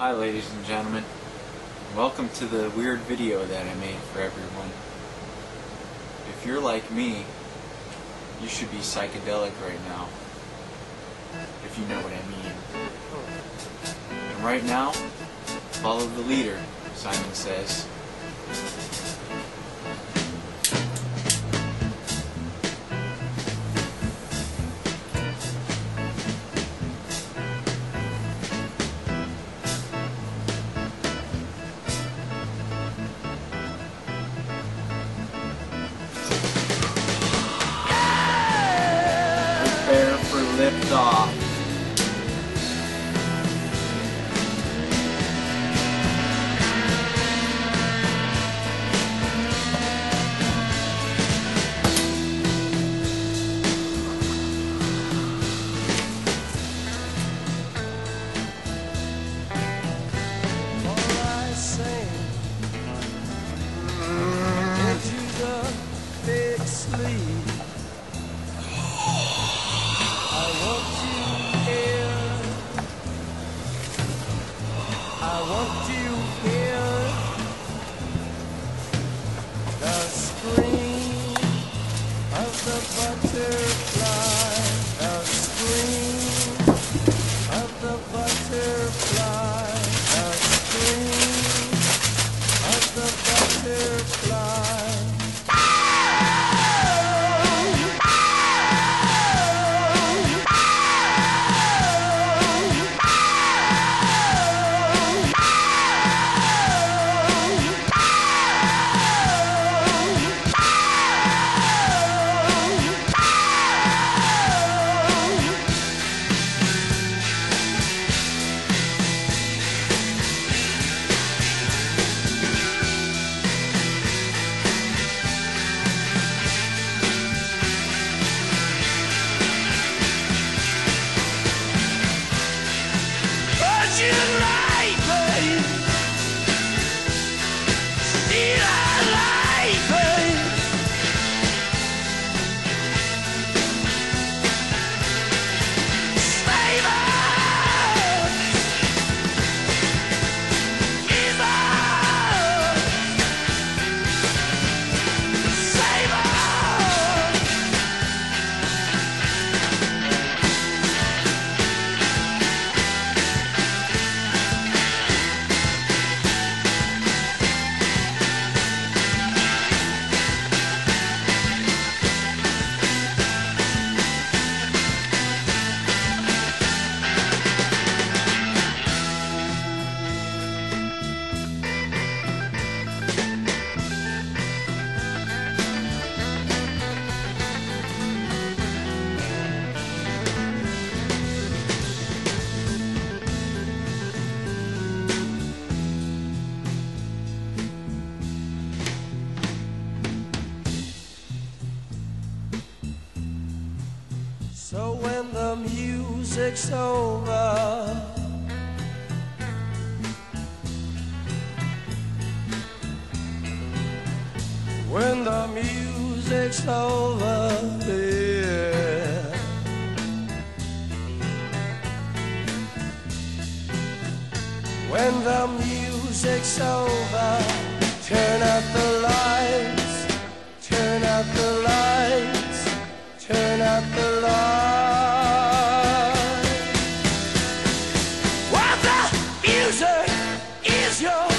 Hi ladies and gentlemen, welcome to the weird video that I made for everyone. If you're like me, you should be psychedelic right now, if you know what I mean. And right now, follow the leader, Simon says. Prepare for liftoff. I want you here. The scream of the butterfly. The scream of the butterfly. The scream of the butterfly. So when the music's over, when the music's over, yeah, when the music's over, turn out the lights, turn out the lights, turn out the lights. What the music is your